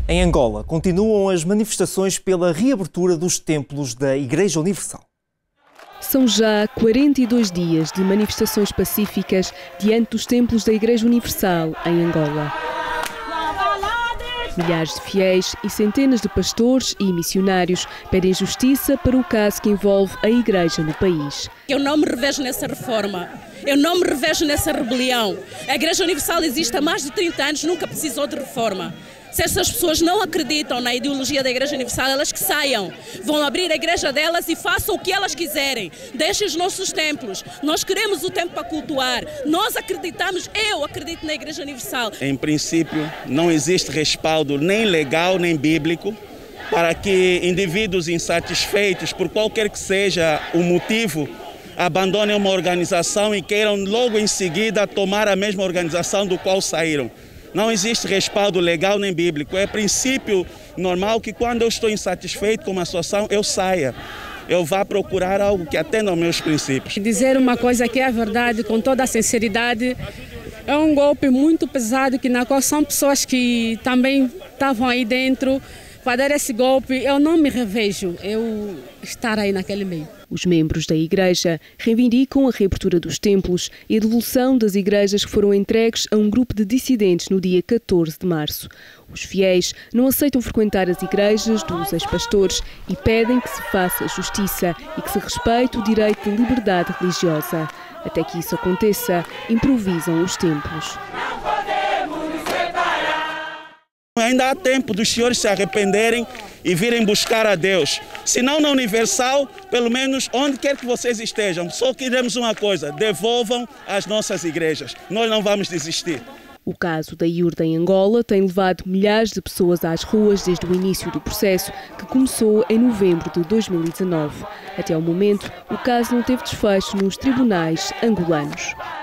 Em Angola, continuam as manifestações pela reabertura dos templos da Igreja Universal. São já 42 dias de manifestações pacíficas diante dos templos da Igreja Universal em Angola. Milhares de fiéis e centenas de pastores e missionários pedem justiça para o caso que envolve a Igreja no país. Eu não me revejo nessa reforma, eu não me revejo nessa rebelião. A Igreja Universal existe há mais de 30 anos, nunca precisou de reforma. Se essas pessoas não acreditam na ideologia da Igreja Universal, elas que saiam. Vão abrir a igreja delas e façam o que elas quiserem. Deixem os nossos templos. Nós queremos o templo para cultuar. Nós acreditamos, eu acredito na Igreja Universal. Em princípio, não existe respaldo nem legal nem bíblico para que indivíduos insatisfeitos, por qualquer que seja o motivo, abandonem uma organização e queiram logo em seguida tomar a mesma organização do qual saíram. Não existe respaldo legal nem bíblico. É princípio normal que quando eu estou insatisfeito com uma situação, eu saia. Eu vá procurar algo que atenda aos meus princípios. Dizer uma coisa que é a verdade, com toda a sinceridade, é um golpe muito pesado, que na qual são pessoas que também estavam aí dentro. Para dar esse golpe, eu não me revejo, eu estar aí naquele meio. Os membros da Igreja reivindicam a reabertura dos templos e a devolução das igrejas que foram entregues a um grupo de dissidentes no dia 14 de março. Os fiéis não aceitam frequentar as igrejas dos ex-pastores e pedem que se faça justiça e que se respeite o direito de liberdade religiosa. Até que isso aconteça, improvisam os templos. Ainda há tempo dos senhores se arrependerem e virem buscar a Deus. Se não na Universal, pelo menos onde quer que vocês estejam. Só queremos uma coisa, devolvam as nossas igrejas. Nós não vamos desistir. O caso da IURD em Angola tem levado milhares de pessoas às ruas desde o início do processo, que começou em novembro de 2019. Até ao momento, o caso não teve desfecho nos tribunais angolanos.